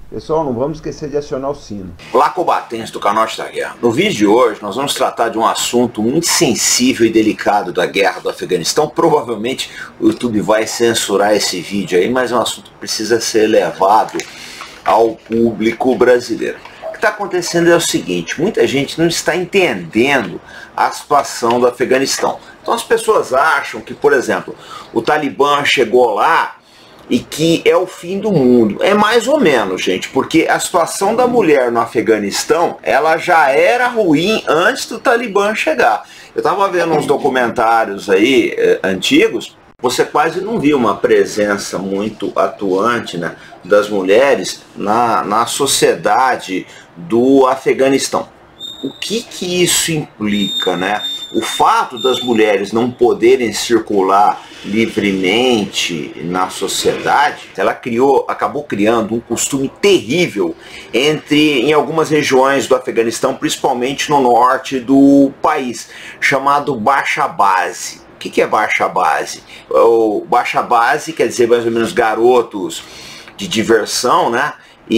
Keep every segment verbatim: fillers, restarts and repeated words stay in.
Pessoal, não vamos esquecer de acionar o sino. Olá, combatentes do canal da Guerra. No vídeo de hoje nós vamos tratar de um assunto muito sensível e delicado da guerra do Afeganistão. Provavelmente o YouTube vai censurar esse vídeo aí, mas é um assunto que precisa ser levado ao público brasileiro. O que está acontecendo é o seguinte: muita gente não está entendendo a situação do Afeganistão. Então as pessoas acham que, por exemplo, o Talibã chegou lá e que é o fim do mundo. É mais ou menos, gente, porque a situação da mulher no Afeganistão, ela já era ruim antes do Talibã chegar. Eu estava vendo uns documentários aí eh, antigos, você quase não viu uma presença muito atuante, né, das mulheres na, na sociedade do Afeganistão. O que que isso implica, né? O fato das mulheres não poderem circular livremente na sociedade, ela criou, acabou criando um costume terrível entre, em algumas regiões do Afeganistão, principalmente no norte do país, chamado baixa base. O que que é baixa base? O baixa base quer dizer mais ou menos garotos de diversão, né?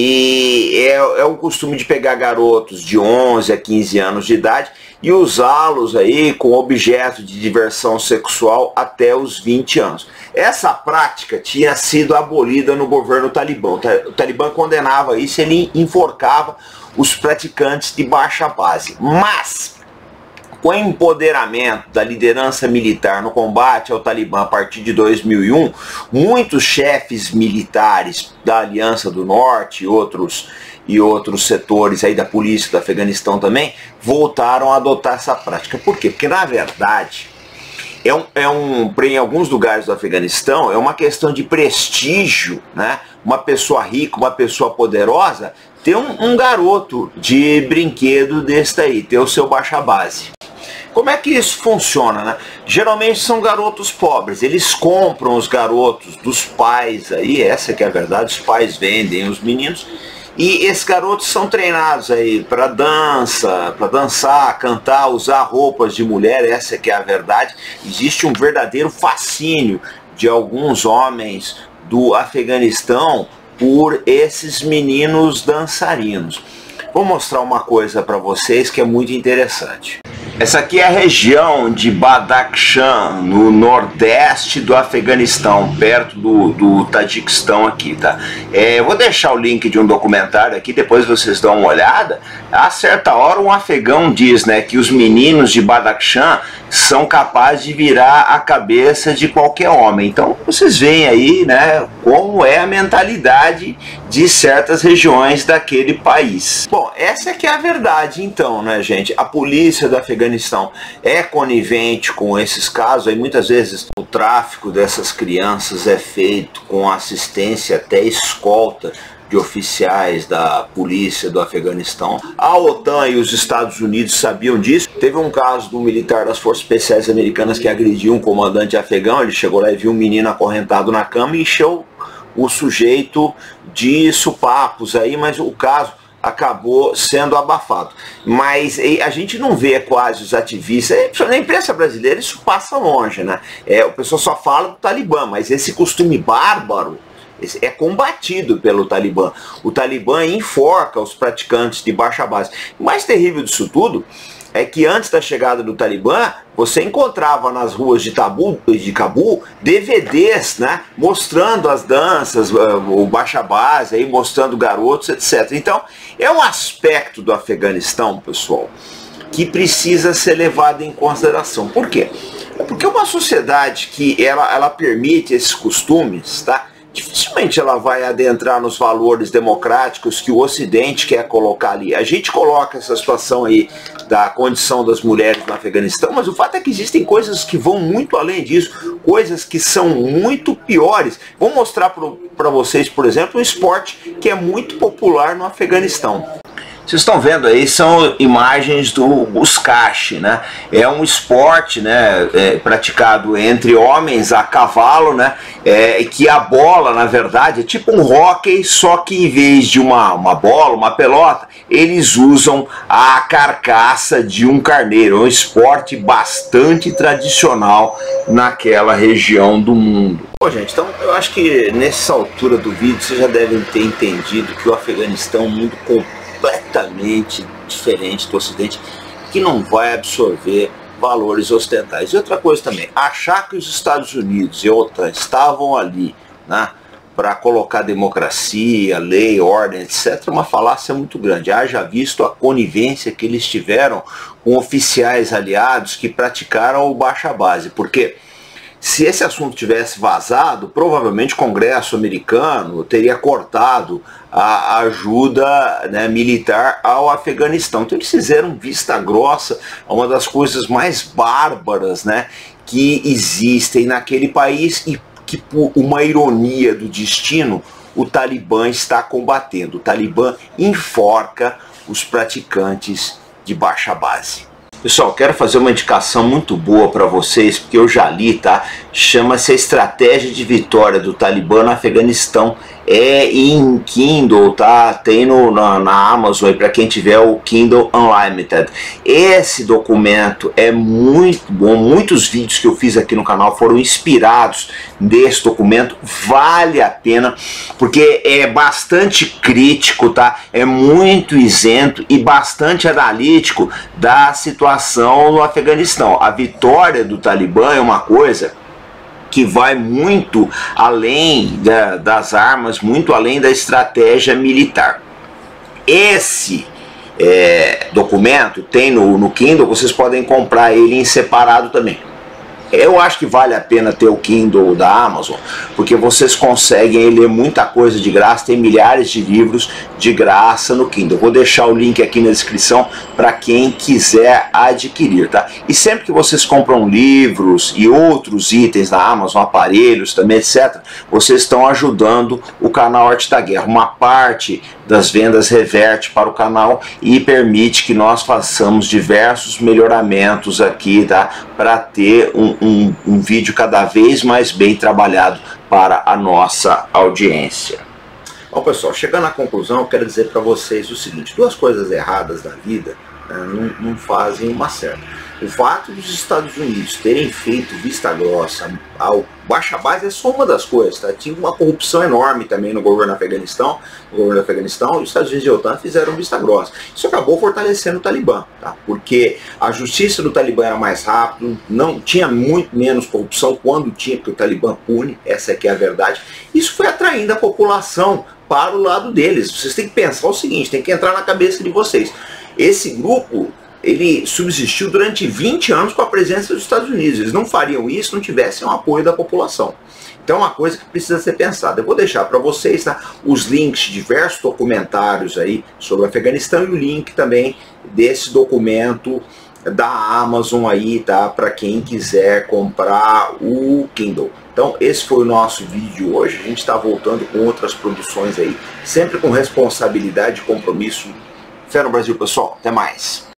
E é, é o costume de pegar garotos de onze a quinze anos de idade e usá-los aí com objeto de diversão sexual até os vinte anos. Essa prática tinha sido abolida no governo Talibã. O Talibã condenava isso, ele enforcava os praticantes de baixa base. Mas com o empoderamento da liderança militar no combate ao Talibã a partir de dois mil e um, muitos chefes militares da Aliança do Norte e outros, e outros setores aí da polícia do Afeganistão também voltaram a adotar essa prática. Por quê? Porque na verdade é um, é um, em alguns lugares do Afeganistão é uma questão de prestígio, né? Uma pessoa rica, uma pessoa poderosa ter um, um garoto de brinquedo desse daí, ter o seu baixa base. Como é que isso funciona, né? Geralmente são garotos pobres, eles compram os garotos dos pais aí, essa que é a verdade, os pais vendem os meninos, e esses garotos são treinados aí para dança, para dançar, cantar, usar roupas de mulher, essa que é a verdade. Existe um verdadeiro fascínio de alguns homens do Afeganistão por esses meninos dançarinos. Vou mostrar uma coisa para vocês que é muito interessante. Essa aqui é a região de Badakhshan, no nordeste do Afeganistão, perto do, do Tajiquistão aqui, tá? É, eu vou deixar o link de um documentário aqui, depois vocês dão uma olhada. A certa hora um afegão diz, né, que os meninos de Badakhshan são capazes de virar a cabeça de qualquer homem. Então vocês veem aí, né, como é a mentalidade de certas regiões daquele país. Bom, essa que é a verdade então, né, gente? A polícia do Afeganistão é conivente com esses casos, aí muitas vezes o tráfico dessas crianças é feito com assistência até escolta de oficiais da polícia do Afeganistão. A OTAN e os Estados Unidos sabiam disso. Teve um caso de um militar das Forças Especiais Americanas que agrediu um comandante afegão. Ele chegou lá e viu um menino acorrentado na cama e encheu o sujeito de supapos aí, mas o caso acabou sendo abafado. Mas a gente não vê quase os ativistas, na imprensa brasileira isso passa longe, né? É, o pessoal só fala do Talibã, mas esse costume bárbaro é combatido pelo Talibã. O Talibã enforca os praticantes de baixa base. O mais terrível disso tudo é que antes da chegada do Talibã, você encontrava nas ruas de, Tabu, de Cabul D V Ds, né, mostrando as danças, o baixa base, aí, mostrando garotos, etcétera. Então, é um aspecto do Afeganistão, pessoal, que precisa ser levado em consideração. Por quê? Porque uma sociedade que ela, ela permite esses costumes, tá? Dificilmente ela vai adentrar nos valores democráticos que o Ocidente quer colocar ali. A gente coloca essa situação aí da condição das mulheres no Afeganistão, mas o fato é que existem coisas que vão muito além disso, coisas que são muito piores. Vou mostrar para vocês, por exemplo, um esporte que é muito popular no Afeganistão. vocês estão vendo aí, são imagens do Buzkashi, né? É um esporte, né, é, praticado entre homens a cavalo, né? É, que a bola, na verdade, é tipo um hóquei, só que em vez de uma, uma bola, uma pelota, eles usam a carcaça de um carneiro. É um esporte bastante tradicional naquela região do mundo. Bom, gente, então eu acho que nessa altura do vídeo vocês já devem ter entendido que o Afeganistão é um mundo completamente diferente do Ocidente, que não vai absorver valores ocidentais. E outra coisa também, achar que os Estados Unidos e a OTAN estavam ali, né, para colocar democracia, lei, ordem, etcétera, é uma falácia muito grande. Haja visto a conivência que eles tiveram com oficiais aliados que praticaram o baixa base, porque se esse assunto tivesse vazado, provavelmente o Congresso americano teria cortado a ajuda, né, militar ao Afeganistão. Então eles fizeram vista grossa a uma das coisas mais bárbaras, né, que existem naquele país e que, por uma ironia do destino, o Talibã está combatendo. O Talibã enforca os praticantes de baixa base. Pessoal, quero fazer uma indicação muito boa para vocês, porque eu já li, tá? Chama-se A Estratégia de Vitória do Talibã no Afeganistão. É em Kindle, tá? Tem no, na, na Amazon, para quem tiver o Kindle Unlimited. Esse documento é muito bom. Muitos vídeos que eu fiz aqui no canal foram inspirados nesse documento. Vale a pena, porque é bastante crítico, tá? É muito isento e bastante analítico da situação no Afeganistão. A vitória do Talibã é uma coisa que vai muito além da, das armas, muito além da estratégia militar. Esse é, documento tem no, no Kindle, vocês podem comprar ele em separado também. Eu acho que vale a pena ter o Kindle da Amazon, porque vocês conseguem ler muita coisa de graça, tem milhares de livros de graça no Kindle. Vou deixar o link aqui na descrição para quem quiser adquirir, tá? E sempre que vocês compram livros e outros itens na Amazon, aparelhos também, etcétera, vocês estão ajudando o canal Arte da Guerra. Uma parte das vendas reverte para o canal e permite que nós façamos diversos melhoramentos aqui, tá? Para ter um, um, um vídeo cada vez mais bem trabalhado para a nossa audiência. Bom, pessoal, chegando à conclusão, eu quero dizer para vocês o seguinte: duas coisas erradas na vida, né, não, não fazem uma certa. O fato dos Estados Unidos terem feito vista grossa ao baixa base é só uma das coisas, tá? Tinha uma corrupção enorme também no governo Afeganistão, no governo do Afeganistão, e os Estados Unidos e a OTAN fizeram vista grossa. Isso acabou fortalecendo o Talibã, tá? Porque a justiça do Talibã era mais rápida, não tinha muito menos corrupção quando tinha, porque o Talibã pune, essa é que é a verdade. Isso foi atraindo a população para o lado deles. Vocês têm que pensar o seguinte, tem que entrar na cabeça de vocês. Esse grupo, ele subsistiu durante vinte anos com a presença dos Estados Unidos. Eles não fariam isso se não tivessem o apoio da população. Então é uma coisa que precisa ser pensada. Eu vou deixar para vocês, tá, os links de diversos documentários aí sobre o Afeganistão e o link também desse documento da Amazon aí, tá, para quem quiser comprar o Kindle. Então esse foi o nosso vídeo hoje. A gente está voltando com outras produções aí, sempre com responsabilidade e compromisso. Fé no Brasil, pessoal. Até mais.